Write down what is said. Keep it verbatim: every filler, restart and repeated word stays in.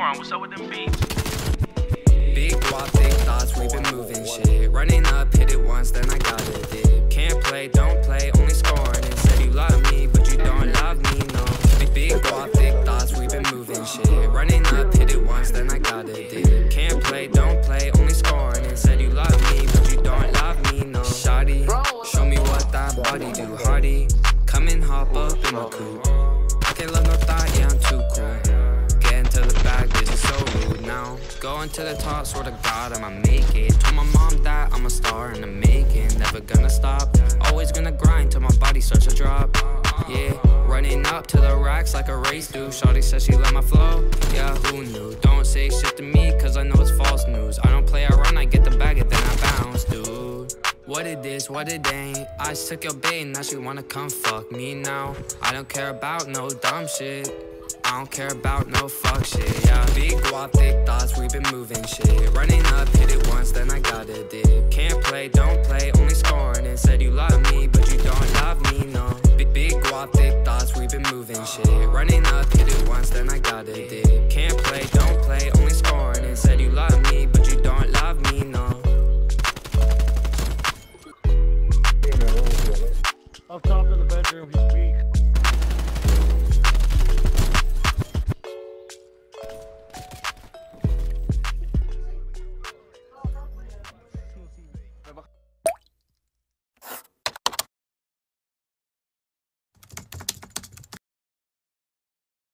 Quan, what's up with them beats? Big guap, big thoughts, we been moving shit. Running up, hit it once, then I got a dip. Can't play, don't play, only scoring. And said you love me, but you don't love me, no. Big, big guap, big thoughts, we been moving shit. Running up, hit it once, then I got a dip. Can't play, don't play, only scoring. And said you love me, but you don't love me, no. Shawty, show me what that body do. Hardy, come and hop up in my coupe. I can't love no thought, yeah, I'm too cool. Get into the bag, bitch, it's so rude now. Going to the top, swear to God, I'ma make it. Told my mom that I'm a star in the making. Never gonna stop, always gonna grind till my body starts to drop. Yeah, running up to the racks like a race do. Shawty says she love my flow, yeah, who knew? Don't say shit to me, cause I know it's false news. I don't play, I run, I get the bag and then I bounce, dude. What it is, what it ain't. I just took your bait, now she wanna come fuck me now. I don't care about no dumb shit. I don't care about no fuck shit, yeah. Big guap, big thoughts, we been moving shit. Running up, hit it once, then I got a dip. Can't play, don't play, only scoring. And said you love me, but you don't love me, no. Big, big guap, big thoughts, we been moving shit. Running up, hit it once, then I got a dip. Can't play, don't play, only scoring. And said you love me, but you don't love me, no. Up top of the bedroom, he's weak.